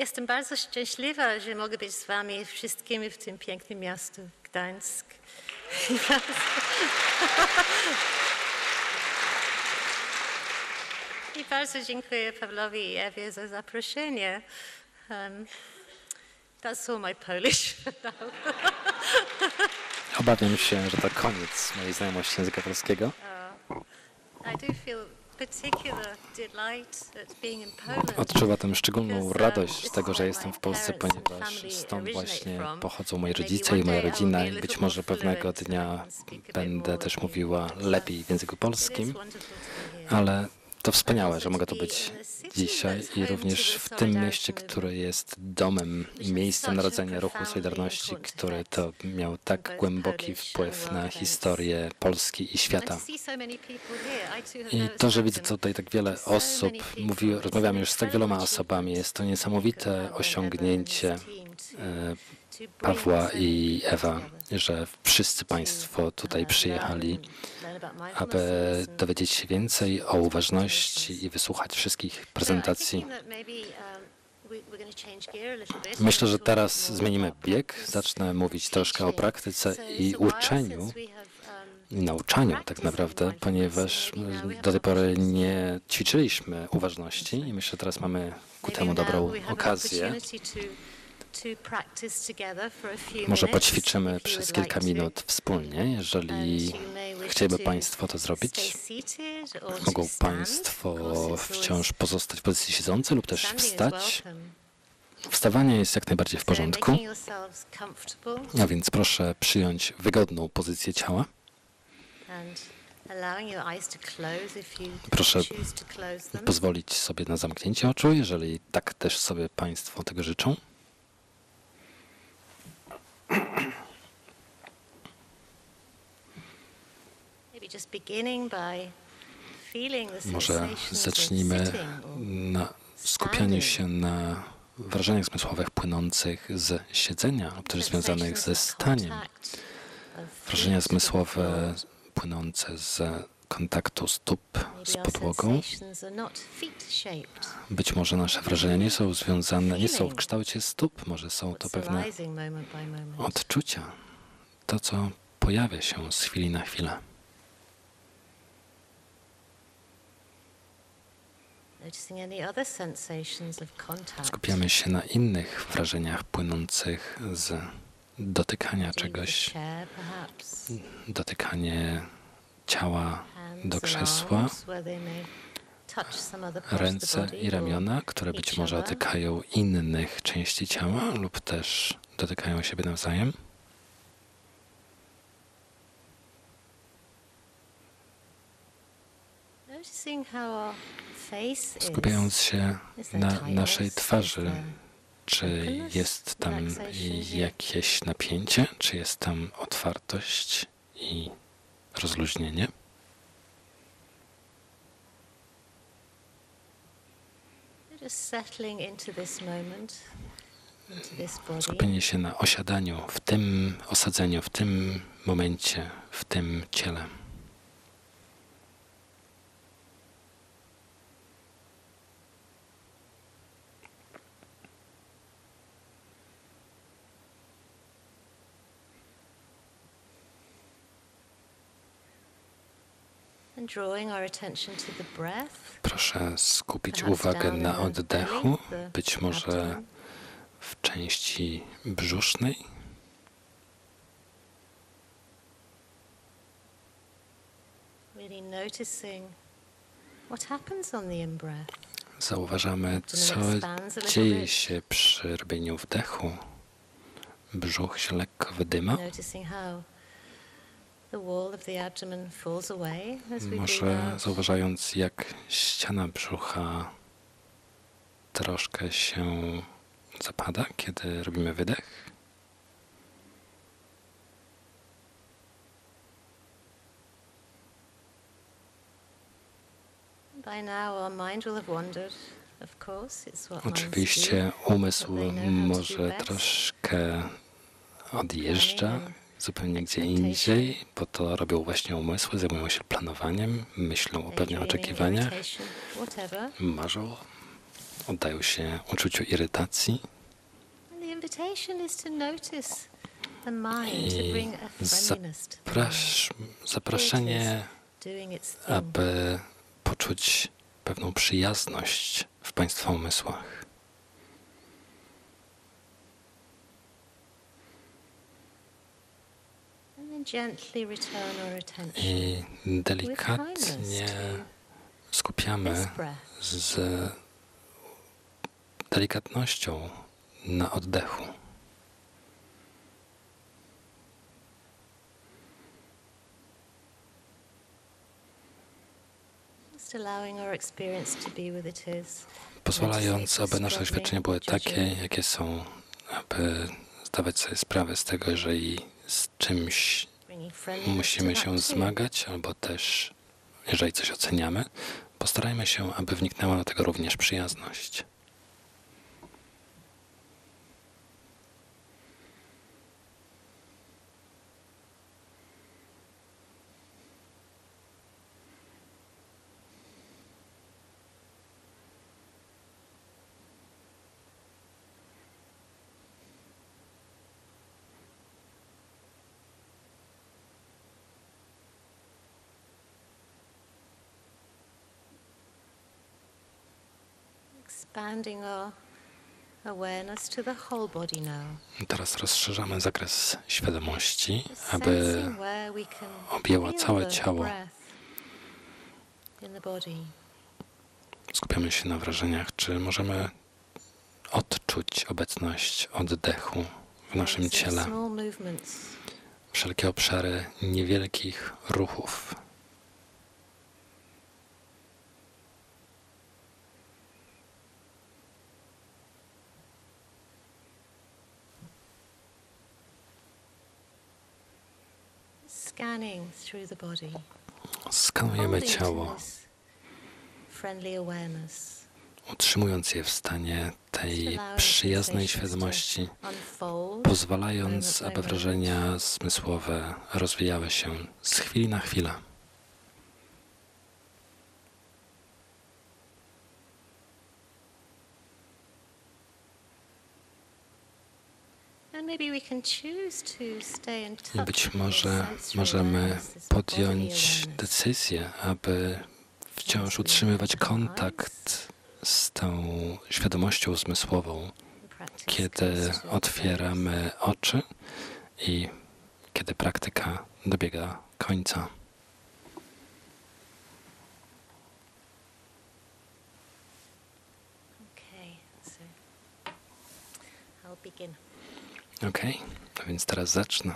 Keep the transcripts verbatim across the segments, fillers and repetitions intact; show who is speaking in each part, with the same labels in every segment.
Speaker 1: Jestem bardzo szczęśliwa, że mogę być z wami wszystkimi w tym pięknym miastu Gdańsk. I bardzo dziękuję Pawłowi i Ewie za zaproszenie. Um, that's all my Polish now.
Speaker 2: Obawiam się, że to koniec mojej znajomości języka polskiego.
Speaker 1: Uh, I do feel particular delight at being in Poland.
Speaker 2: Odczuwa tę szczególną radość z tego, że jestem w Polsce, ponieważ stąd właśnie pochodzą moi rodzice i moja rodzina i być może pewnego dnia będę też mówiła lepiej w języku polskim, ale to wspaniałe, że mogę tu być dzisiaj i również w tym mieście, które jest domem i miejscem narodzenia ruchu Solidarności, który to miał tak głęboki wpływ na historię Polski i świata. I to, że widzę tutaj tak wiele osób, mówi, rozmawiam już z tak wieloma osobami, jest to niesamowite osiągnięcie Pawła i Ewa, że wszyscy Państwo tutaj przyjechali, aby dowiedzieć się więcej o uważności i wysłuchać wszystkich prezentacji. Myślę, że teraz zmienimy bieg, zacznę mówić troszkę o praktyce i uczeniu, i nauczaniu tak naprawdę, ponieważ do tej pory nie ćwiczyliśmy uważności i myślę, że teraz mamy ku temu dobrą okazję. Może poćwiczymy przez kilka minut wspólnie, jeżeli chcieliby Państwo to zrobić. Mogą Państwo wciąż pozostać w pozycji siedzącej lub też wstać. Wstawanie jest jak najbardziej w porządku, a więc proszę przyjąć wygodną pozycję ciała. Proszę pozwolić sobie na zamknięcie oczu, jeżeli tak też sobie Państwo tego życzą. Może zacznijmy na skupianiu się na wrażeniach zmysłowych płynących z siedzenia lub też związanych ze staniem. Wrażenia zmysłowe płynące z kontaktu stóp z podłogą. Być może nasze wrażenia nie są związane, nie są w kształcie stóp, może są to pewne odczucia, to co pojawia się z chwili na chwilę. Skupiamy się na innych wrażeniach płynących z dotykania czegoś, dotykanie ciała do krzesła, ręce i ramiona, które być może dotykają innych części ciała lub też dotykają siebie nawzajem. Skupiając się na naszej twarzy, czy jest tam jakieś napięcie, czy jest tam otwartość i rozluźnienie? Skupienie się na osiadaniu, w tym osadzeniu, w tym momencie, w tym ciele. Proszę skupić uwagę na oddechu, być może w części brzusznej. Zauważamy, co dzieje się przy robieniu wdechu. Brzuch się lekko wydyma. Może zauważając, jak ściana brzucha troszkę się zapada, kiedy robimy wydech. Oczywiście umysł może troszkę odjeżdża zupełnie gdzie indziej, bo to robią właśnie umysły, zajmują się planowaniem, myślą o pewnych oczekiwaniach, marzą oddają się uczuciu irytacji i zaprasz, zaproszenie, aby poczuć pewną przyjazność w Państwa umysłach. I delikatnie skupiamy z delikatnością na oddechu. Pozwalając, aby nasze doświadczenia były takie, jakie są, aby zdawać sobie sprawę z tego, jeżeli z czymś musimy się zmagać, albo też, jeżeli coś oceniamy, postarajmy się, aby wniknęła do tego również przyjazność. Teraz rozszerzamy zakres świadomości, aby objęła całe ciało. Skupiamy się na wrażeniach, czy możemy odczuć obecność oddechu w naszym ciele. Wszelkie obszary niewielkich ruchów. Skanujemy ciało, utrzymując je w stanie tej przyjaznej świadomości, pozwalając, aby wrażenia zmysłowe rozwijały się z chwili na chwilę. I być może możemy podjąć decyzję, aby wciąż utrzymywać kontakt z tą świadomością zmysłową, kiedy otwieramy oczy i kiedy praktyka dobiega końca. Okej, okay, a więc teraz zacznę.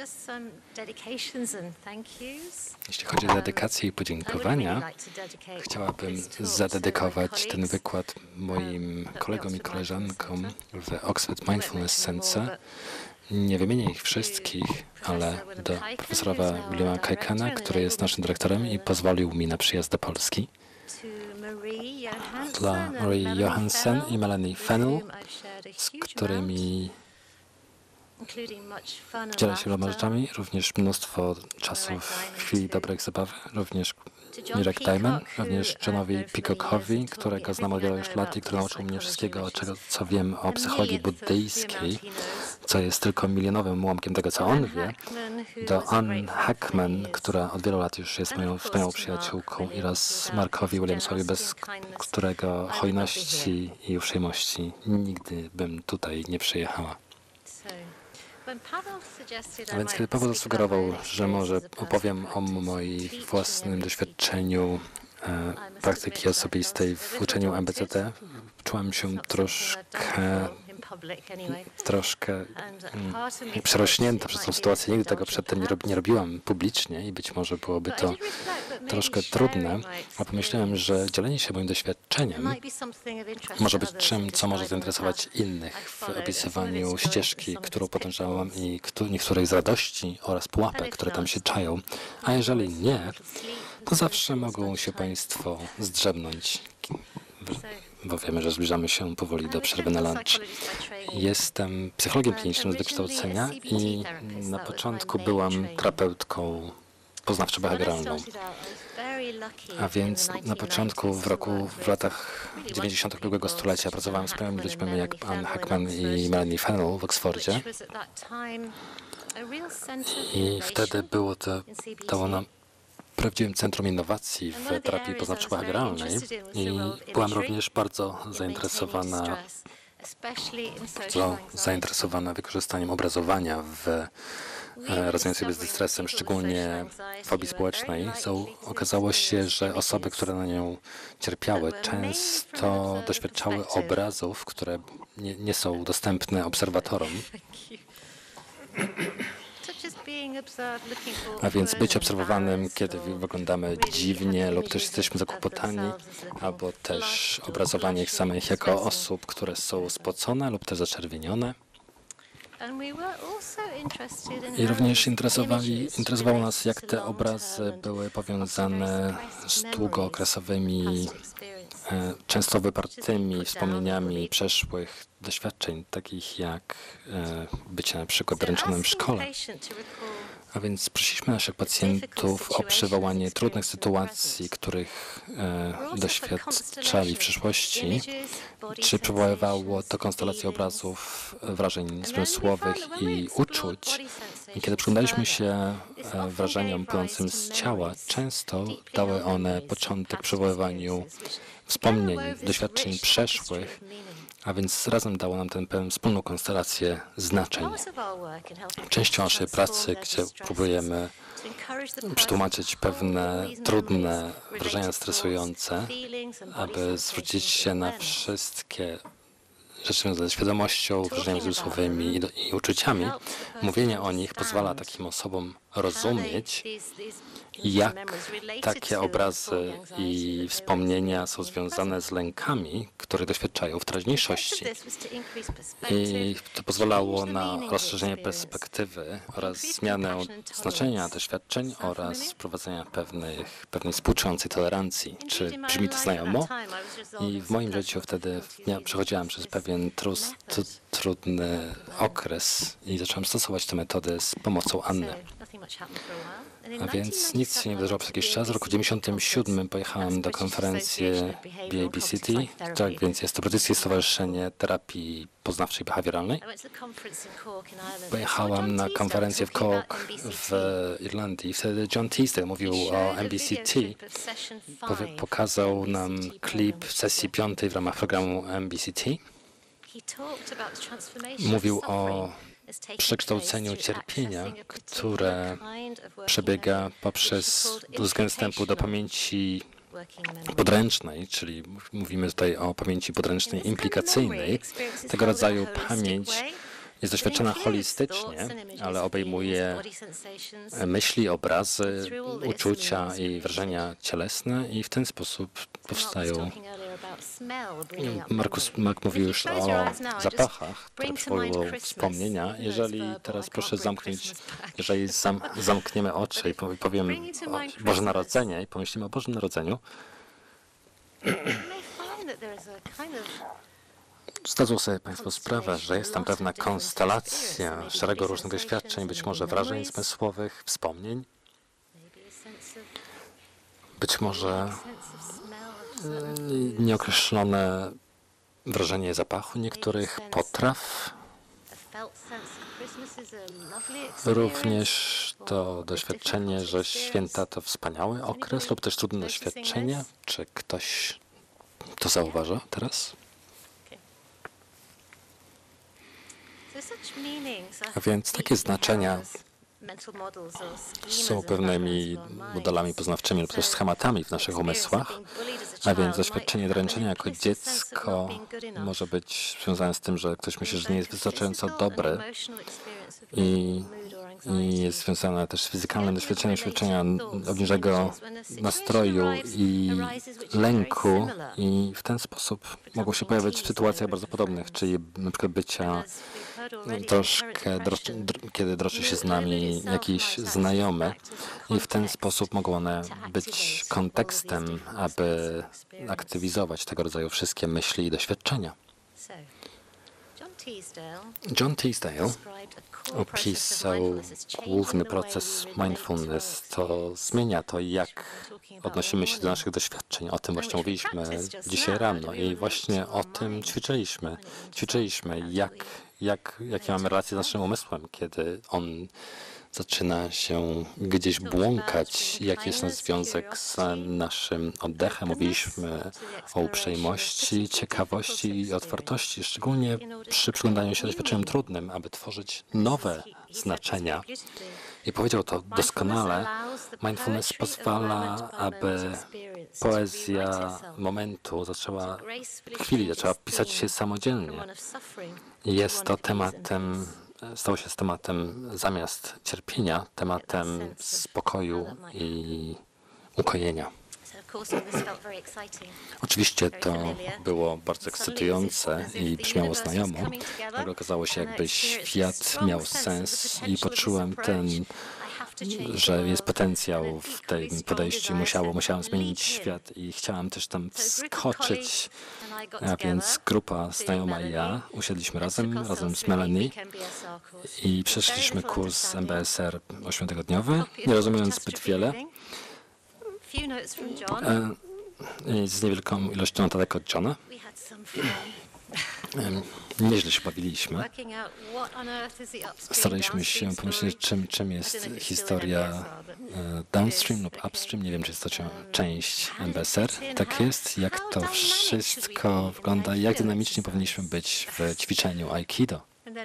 Speaker 2: Jeśli chodzi o dedykację i podziękowania, chciałabym zadedykować ten wykład moim kolegom i koleżankom w Oxford Mindfulness Center. Nie wymienię ich wszystkich, ale do profesora Williama Kaikana, który jest naszym dyrektorem i pozwolił mi na przyjazd do Polski. Dla Marie Johansen i Melanie Fennell, z którymi dzielę się wieloma rzeczami, również mnóstwo czasu w chwili dobrych zabawy, również New York Diamond, również Johnowi Peacockowi, którego znam od wielu już lat i który nauczył mnie wszystkiego, czego, co wiem o psychologii buddyjskiej, co jest tylko milionowym ułamkiem tego, co on wie, do Ann Hackman, która od wielu lat już jest moją wspaniałą przyjaciółką, oraz Markowi Williamsowi, bez którego hojności i uprzejmości nigdy bym tutaj nie przyjechała. A więc kiedy Paweł zasugerował, że może opowiem o moim własnym doświadczeniu e, praktyki osobistej w uczeniu M B C T, czułam się troszkę, troszkę mm, przerośnięta przez tą sytuację. Nigdy tego przedtem nie, rob, nie robiłam publicznie i być może byłoby to troszkę trudne, a pomyślałem, że dzielenie się moim doświadczeniem może być czym, co może zainteresować innych w opisywaniu ścieżki, którą podążałam i niektórych z radości oraz pułapek, które tam się czają. A jeżeli nie, to zawsze mogą się Państwo zdrzemnąć, bo wiemy, że zbliżamy się powoli do przerwy na lunch. Jestem psychologiem klinicznym z wykształcenia i na początku byłam terapeutką poznawczo-behawioralną. A więc na początku, w roku, w latach dziewięćdziesiątych ubiegłego stulecia pracowałem z premiami ludźmi jak Anne Hackman i Melanie Fennell w Oksfordzie. I wtedy było to, dało nam prawdziwym centrum innowacji w terapii poznawczo-behawioralnej i byłam również bardzo zainteresowana, bardzo zainteresowana wykorzystaniem obrazowania w radzeniu sobie z dystresem, szczególnie fobii społecznej. So, okazało się, że osoby, które na nią cierpiały, często doświadczały obrazów, które nie, nie są dostępne obserwatorom. A więc być obserwowanym, kiedy wyglądamy dziwnie lub też jesteśmy zakłopotani, albo też obrazowanie ich samych jako osób, które są spocone lub też zaczerwienione. I również interesowali, interesowało nas, jak te obrazy były powiązane z długookresowymi, często wypartymi wspomnieniami przeszłych doświadczeń, takich jak bycie na przykład dręczonym w szkole. A więc prosiliśmy naszych pacjentów o przywołanie trudnych sytuacji, których e, doświadczali w przeszłości. Czy przywoływało to konstelację obrazów, wrażeń zmysłowych i uczuć. I kiedy przyglądaliśmy się e, wrażeniom płynącym z ciała, często dały one początek przywoływaniu wspomnień, doświadczeń przeszłych, a więc razem dało nam tę wspólną konstelację znaczeń. Częścią naszej pracy, gdzie próbujemy przetłumaczyć pewne trudne wrażenia stresujące, aby zwrócić się na wszystkie rzeczy związane ze świadomością, wrażeniami zmysłowymi i, i uczuciami. Mówienie o nich pozwala takim osobom rozumieć, jak takie obrazy i wspomnienia są związane z lękami, które doświadczają w teraźniejszości. I to pozwalało na rozszerzenie perspektywy oraz zmianę znaczenia doświadczeń oraz wprowadzenia pewnych, pewnej współczującej tolerancji. Czy brzmi to znajomo? I w moim życiu wtedy ja przechodziłam przez pewien trus, tr, trudny okres i zacząłem stosować te metody z pomocą Anny. A więc nic się nie wydarzyło przez jakiś czas. W roku dziewięćdziesiątym siódmym pojechałem do konferencji B A B C T, tak więc jest to Brytyjskie Stowarzyszenie Terapii Poznawczej Behawioralnej. Pojechałam na konferencję w Cork w Irlandii. Wtedy John Teasdale mówił o M B C T. Pokazał nam klip sesji piątej w ramach programu M B C T. Mówił o przekształceniu cierpienia, które przebiega poprzez dostępu do pamięci podręcznej, czyli mówimy tutaj o pamięci podręcznej implikacyjnej. Tego rodzaju pamięć jest doświadczona holistycznie, ale obejmuje myśli, obrazy, uczucia i wrażenia cielesne i w ten sposób powstają. Markus Mack mówił już o zapachach, które przywołują wspomnienia. Jeżeli teraz proszę zamknąć, jeżeli zam, zamkniemy oczy i powiem o Boże Narodzenie i pomyślimy o Bożym Narodzeniu, zdadzą sobie Państwo sprawę, że jest tam pewna konstelacja szeregu różnych doświadczeń, być może wrażeń zmysłowych, wspomnień, być może nieokreślone wrażenie zapachu niektórych potraw. Również to doświadczenie, że święta to wspaniały okres lub też trudne doświadczenie. Czy ktoś to zauważa teraz? A więc takie znaczenia są pewnymi modelami poznawczymi lub też schematami w naszych umysłach, a więc doświadczenie dręczenia jako dziecko może być związane z tym, że ktoś myśli, że nie jest wystarczająco dobry i, i jest związane też z fizykalnym doświadczeniem, doświadczenia obniżonego nastroju i lęku i w ten sposób mogą się pojawiać w sytuacjach bardzo podobnych, czyli na przykład bycia troszkę, droszczy, kiedy droczy się z nami jakiś znajomy i w ten sposób mogą one być kontekstem, aby aktywizować tego rodzaju wszystkie myśli i doświadczenia. John Teasdale opisał główny proces mindfulness. To zmienia to, jak odnosimy się do naszych doświadczeń. O tym właśnie mówiliśmy dzisiaj rano i właśnie o tym ćwiczyliśmy. Ćwiczyliśmy, jak, jak, jakie mamy relacje z naszym umysłem, kiedy on zaczyna się gdzieś błąkać, jaki jest nasz związek z naszym oddechem. Mówiliśmy o uprzejmości, ciekawości i otwartości, szczególnie przy przyglądaniu się doświadczeniom trudnym, aby tworzyć nowe znaczenia. I powiedział to doskonale. Mindfulness pozwala, aby poezja momentu zaczęła, chwili zaczęła pisać się samodzielnie. Jest to tematem Stało się z tematem zamiast cierpienia, tematem spokoju i ukojenia. Oczywiście to było bardzo ekscytujące i brzmiało znajomo. Tak okazało się, jakby świat miał sens i poczułem ten, że jest potencjał w tym podejściu. Musiało, musiałem zmienić świat i chciałam też tam wskoczyć. A więc grupa znajoma i ja usiedliśmy razem, razem z Melanie i przeszliśmy kurs M B S R ośmiotygodniowy, nie rozumiejąc zbyt wiele. E, z niewielką ilością notatek od Johna. Nieźle się bawiliśmy. Staraliśmy się pomyśleć, czym, czym jest historia downstream lub upstream. Nie wiem, czy jest to część M B S R. Tak jest. Jak to wszystko wygląda, jak dynamicznie powinniśmy być w ćwiczeniu Aikido.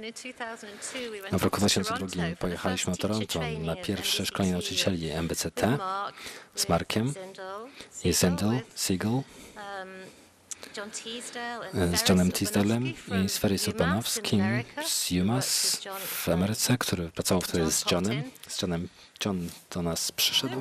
Speaker 2: W roku dwa tysiące drugim pojechaliśmy do Toronto na pierwsze szkolenie nauczycieli M B C T z Markiem i Zendel, Siegel, z Johnem Teasdalem i z Ferry Urbanowskim z UMass w Ameryce, który pracował wtedy z Johnem. Z Johnem John do nas przyszedł.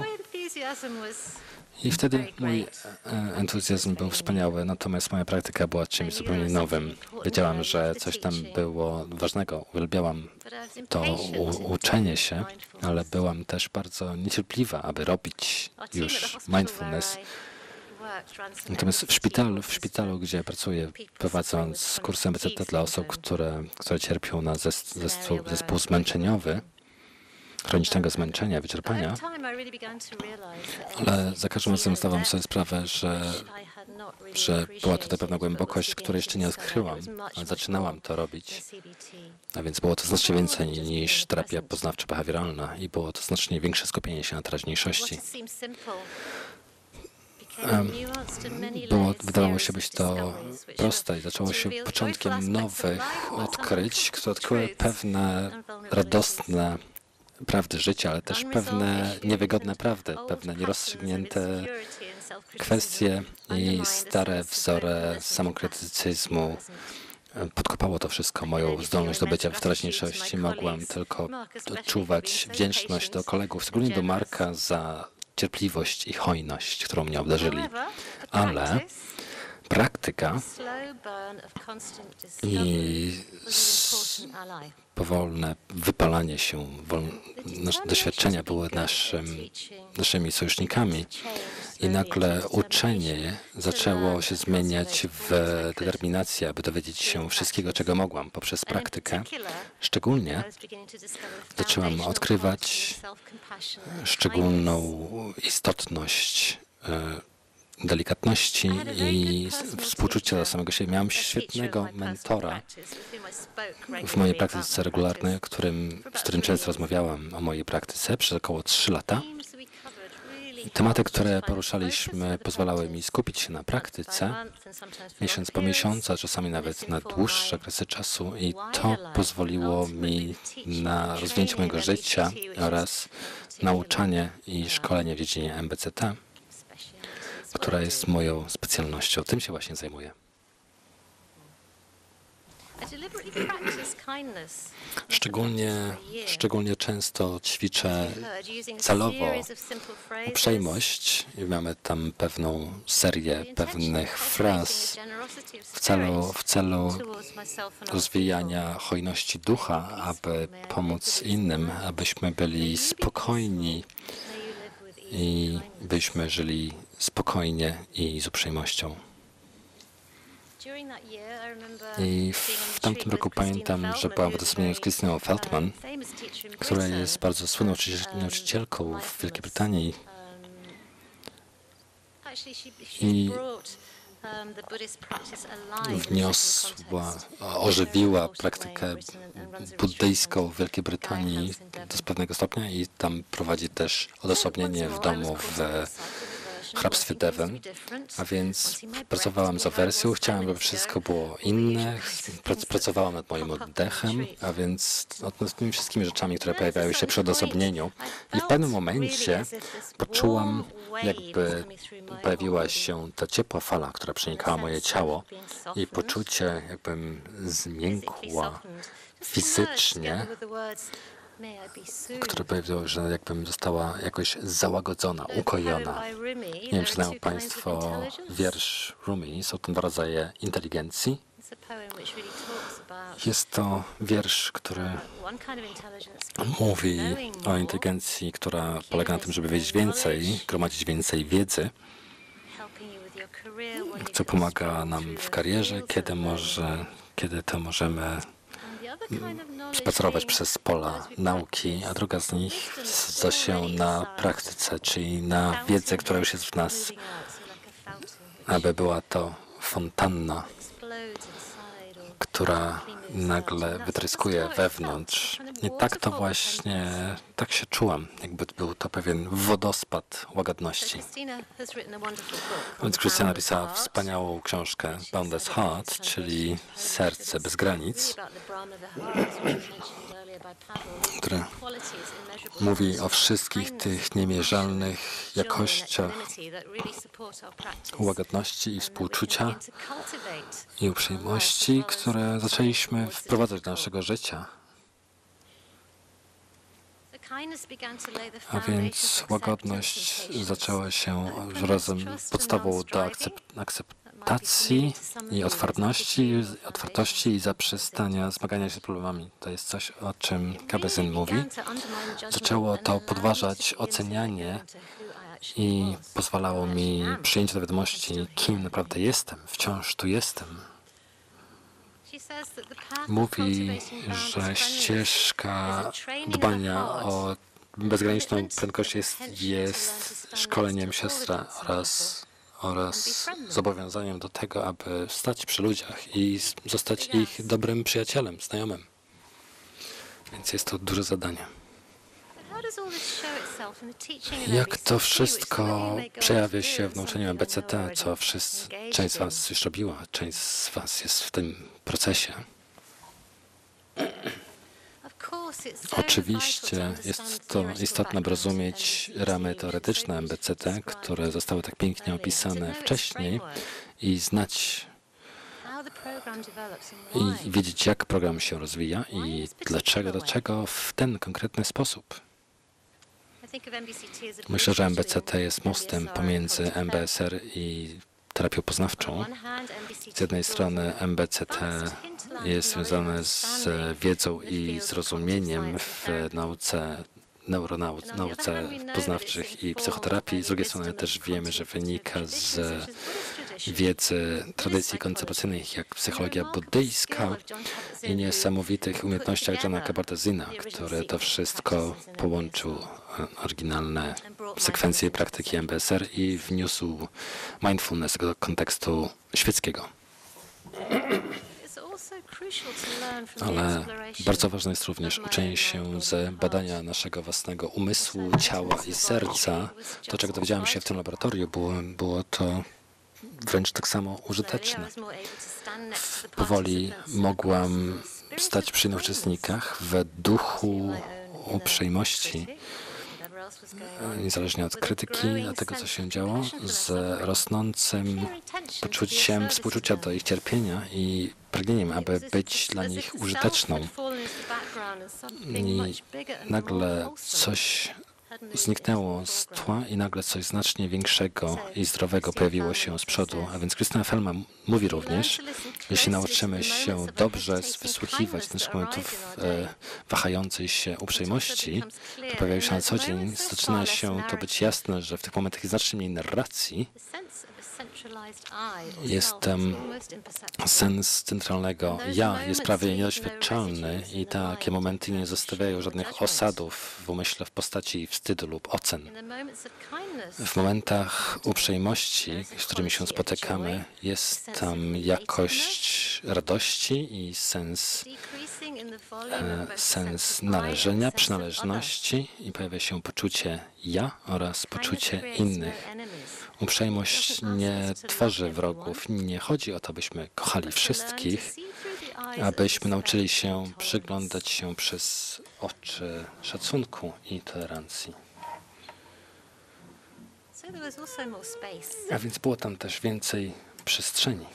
Speaker 2: I wtedy mój entuzjazm był wspaniały, natomiast moja praktyka była czymś zupełnie nowym. Wiedziałam, że coś tam było ważnego. Uwielbiałam to u- uczenie się, ale byłam też bardzo niecierpliwa, aby robić już mindfulness. Natomiast w szpitalu, w szpitalu, gdzie pracuję, prowadząc kurs M B C T dla osób, które, które cierpią na zes- zespół, zespół zmęczeniowy, chronicznego zmęczenia, wyczerpania, ale za każdym razem zdawałam sobie sprawę, że, że była tutaj pewna głębokość, której jeszcze nie odkryłam, ale zaczynałam to robić. A więc było to znacznie więcej niż terapia poznawczo-behawioralna i było to znacznie większe skupienie się na teraźniejszości. Było, wydawało się być to proste i zaczęło się początkiem nowych odkryć, które odkryły pewne radosne prawdy życia, ale też pewne niewygodne prawdy, pewne nierozstrzygnięte kwestie i stare wzory samokrytycyzmu. Podkopało to wszystko moją zdolność do bycia w teraźniejszości. Mogłam tylko odczuwać wdzięczność do kolegów, szczególnie do Marka, za cierpliwość i hojność, którą mnie obdarzyli. Ale praktyka i powolne wypalanie się, nasze doświadczenia były naszym, naszymi sojusznikami i nagle uczenie zaczęło się zmieniać w determinację, aby dowiedzieć się wszystkiego, czego mogłam poprzez praktykę. Szczególnie zaczęłam odkrywać szczególną istotność delikatności i współczucia dla samego siebie. Miałam świetnego mentora w mojej praktyce regularnej, którym, z którym często rozmawiałam o mojej praktyce przez około trzy lata. Tematy, które poruszaliśmy, pozwalały mi skupić się na praktyce miesiąc po miesiącu, a czasami nawet na dłuższe okresy czasu i to pozwoliło mi na rozwinięcie mojego życia oraz nauczanie i szkolenie w dziedzinie M B C T, która jest moją specjalnością. Tym się właśnie zajmuję. Szczególnie, szczególnie często ćwiczę celowo uprzejmość i mamy tam pewną serię pewnych fraz w celu, w celu rozwijania hojności ducha, aby pomóc innym, abyśmy byli spokojni i byśmy żyli spokojnie i z uprzejmością. I w tamtym roku pamiętam, że byłam w odosobnieniu z Christiną Feldman, która jest bardzo słynną nauczycielką w Wielkiej Brytanii. I wniosła, ożywiła praktykę buddyjską w Wielkiej Brytanii do pewnego stopnia i tam prowadzi też odosobnienie w domu w hrabstwie Devon, a więc pracowałam za wersją, chciałam, żeby wszystko było inne, pracowałam nad moim oddechem, a więc nad tymi wszystkimi rzeczami, które pojawiały się przy odosobnieniu. I w pewnym momencie poczułam, jakby pojawiła się ta ciepła fala, która przenikała moje ciało i poczucie, jakbym zmiękła fizycznie, które pojawiło, że jakbym została jakoś załagodzona, ukojona. Nie wiem, czy znają Państwo wiersz Rumi. Są to dwa rodzaje inteligencji. Jest to wiersz, który mówi o inteligencji, która polega na tym, żeby wiedzieć więcej, gromadzić więcej wiedzy, co pomaga nam w karierze, kiedy, może, kiedy to możemy spacerować przez pola nauki, a druga z nich zda się na praktyce, czyli na wiedzę, która już jest w nas, aby była to fontanna, która nagle wytryskuje wewnątrz. I tak to właśnie, tak się czułam, jakby był to pewien wodospad łagodności. Więc Christina napisała wspaniałą książkę Boundless Heart, czyli Serce bez granic, które mówi o wszystkich tych niemierzalnych jakościach łagodności i współczucia i uprzejmości, które zaczęliśmy wprowadzać do naszego życia. A więc łagodność zaczęła się razem podstawą do akcept akceptacji i otwartości, otwartości i zaprzestania zmagania się z problemami. To jest coś, o czym Kabat-Zinn mówi. Zaczęło to podważać ocenianie i pozwalało mi przyjąć do wiadomości, kim naprawdę jestem. Wciąż tu jestem. Mówi, że ścieżka dbania o bezgraniczną prędkość jest, jest szkoleniem siostra oraz, oraz zobowiązaniem do tego, aby stać przy ludziach i zostać ich dobrym przyjacielem, znajomym. Więc jest to duże zadanie. Jak to wszystko przejawia się w nauczaniu M B C T, co wszyscy, część z Was już robiła, część z Was jest w tym procesie? Oczywiście jest to istotne, by rozumieć ramy teoretyczne M B C T, które zostały tak pięknie opisane wcześniej i znać i wiedzieć, jak program się rozwija i dlaczego, dlaczego w ten konkretny sposób. Myślę, że M B C T jest mostem pomiędzy M B S R i terapią poznawczą. Z jednej strony M B C T jest związane z wiedzą i zrozumieniem w nauce, neuronauce poznawczych i psychoterapii. Z drugiej strony też wiemy, że wynika z wiedzy tradycji koncepcyjnych, jak psychologia buddyjska i niesamowitych umiejętnościach Johna Kabat-Zinna, który to wszystko połączył oryginalne sekwencje praktyki M B S R i wniósł mindfulness do kontekstu świeckiego. Ale bardzo ważne jest również uczenie się z badania naszego własnego umysłu, ciała i serca. To, czego dowiedziałem się w tym laboratorium, było, było to wręcz tak samo użyteczne. Powoli mogłam stać przy uczestnikach w duchu uprzejmości, niezależnie od krytyki, od tego, co się działo, z rosnącym poczuciem współczucia do ich cierpienia i pragnieniem, aby być dla nich użyteczną. I nagle coś zniknęło z tła i nagle coś znacznie większego i zdrowego pojawiło się z przodu. A więc Christina Feldman mówi również, jeśli nauczymy się dobrze wysłuchiwać naszych momentów e, wahającej się uprzejmości, to pojawiają się na co dzień, zaczyna się to być jasne, że w tych momentach jest znacznie mniej narracji Jestem, sens centralnego ja jest prawie niedoświadczalny i takie momenty nie zostawiają żadnych osadów w umyśle w postaci wstydu lub ocen. W momentach uprzejmości, z którymi się spotykamy, jest tam jakość radości i sens, e, sens należenia, przynależności i pojawia się poczucie ja oraz poczucie innych. Uprzejmość nie tworzy wrogów. Nie chodzi o to, byśmy kochali wszystkich, abyśmy nauczyli się przyglądać się przez oczy szacunku i tolerancji. A więc było tam też więcej przestrzeni.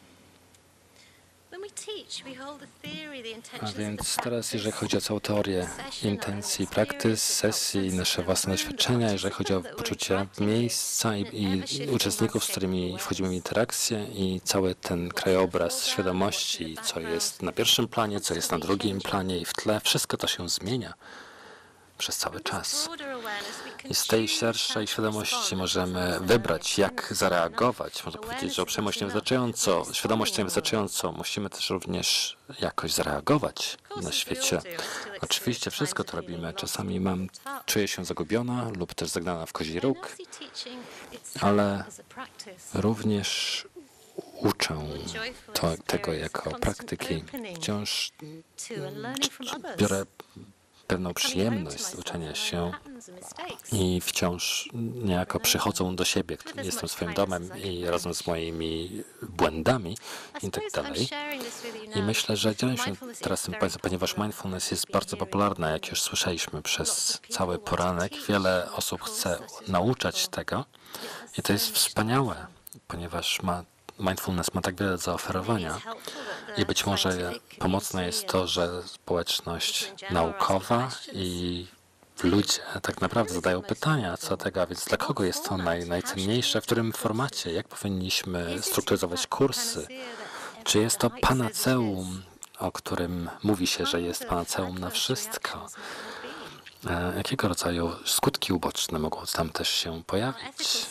Speaker 2: A więc teraz, jeżeli chodzi o całą teorię intencji, praktys, sesji, nasze własne doświadczenia, jeżeli chodzi o poczucie miejsca i, i uczestników, z którymi wchodzimy w interakcję i cały ten krajobraz świadomości, co jest na pierwszym planie, co jest na drugim planie i w tle, wszystko to się zmienia przez cały czas. I z tej szerszej świadomości możemy wybrać, jak zareagować. Można powiedzieć, że uprzejmość niewystarczająco, świadomość niewystarczająco. Musimy też również jakoś zareagować na świecie. Oczywiście wszystko to robimy. Czasami mam, czuję się zagubiona lub też zagnana w kozi róg, ale również uczę to, tego jako praktyki. Wciąż biorę pewną przyjemność z uczenia się i wciąż niejako przychodzą do siebie. Jestem swoim domem i razem z moimi błędami i tak dalej. I myślę, że dzielę się teraz tym Państwem, ponieważ mindfulness jest bardzo popularne, jak już słyszeliśmy przez cały poranek. Wiele osób chce nauczać tego i to jest wspaniałe, ponieważ ma mindfulness ma tak wiele do zaoferowania i być może pomocne jest to, że społeczność naukowa i ludzie tak naprawdę zadają pytania co do tego, a więc dla kogo jest to naj, najcenniejsze, w którym formacie, jak powinniśmy strukturyzować kursy, czy jest to panaceum, o którym mówi się, że jest panaceum na wszystko. Jakiego rodzaju skutki uboczne mogą tam też się pojawić?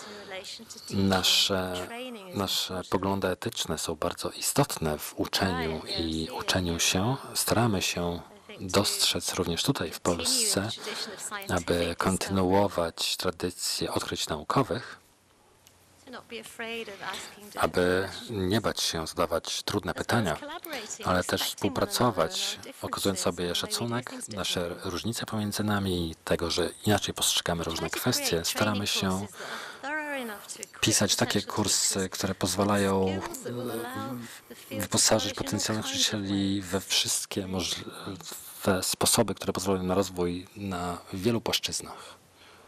Speaker 2: Nasze, nasze poglądy etyczne są bardzo istotne w uczeniu i uczeniu się. Staramy się dostrzec również tutaj w Polsce, aby kontynuować tradycje odkryć naukowych, aby nie bać się zadawać trudne pytania, ale też współpracować, okazując sobie szacunek, nasze różnice pomiędzy nami i tego, że inaczej postrzegamy różne kwestie. Staramy się pisać takie kursy, które pozwalają wyposażyć potencjalnych uczycieli we wszystkie możliwe sposoby, które pozwalają na rozwój na wielu płaszczyznach.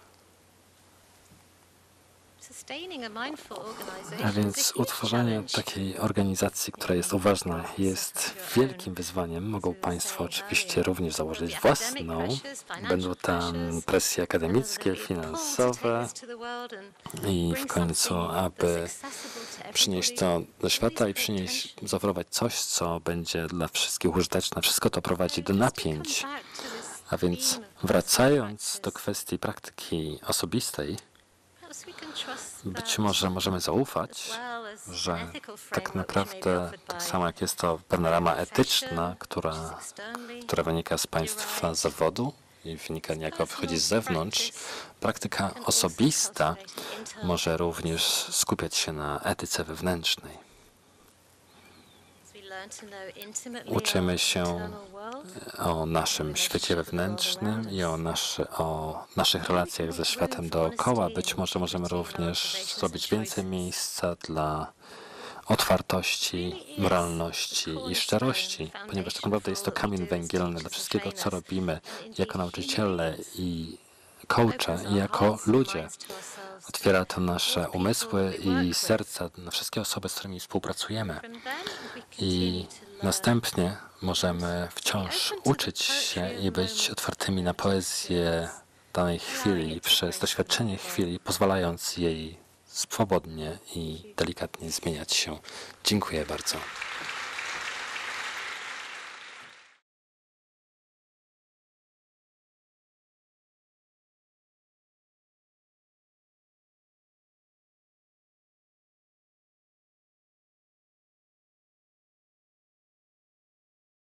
Speaker 2: A więc utworzenie takiej organizacji, która jest uważna, jest wielkim wyzwaniem. Mogą Państwo oczywiście również założyć własną. Będą tam presje akademickie, finansowe i w końcu, aby przynieść to do świata i przynieść, zaoferować coś, co będzie dla wszystkich użyteczne. Wszystko to prowadzi do napięć. A więc wracając do kwestii praktyki osobistej, być może możemy zaufać, że tak naprawdę, tak samo jak jest to pewna rama etyczna, która, która wynika z Państwa zawodu i wynika niejako wychodzi z zewnątrz, praktyka osobista może również skupiać się na etyce wewnętrznej. Uczymy się o naszym świecie wewnętrznym i o, naszy, o naszych relacjach ze światem dookoła. Być może możemy również zrobić więcej miejsca dla otwartości, moralności i szczerości, ponieważ tak naprawdę jest to kamień węgielny dla wszystkiego, co robimy jako nauczyciele i coache i jako ludzie. Otwiera to nasze umysły i serca na wszystkie osoby, z którymi współpracujemy. I następnie możemy wciąż uczyć się i być otwartymi na poezję danej chwili, przez doświadczenie chwili, pozwalając jej swobodnie i delikatnie zmieniać się. Dziękuję bardzo.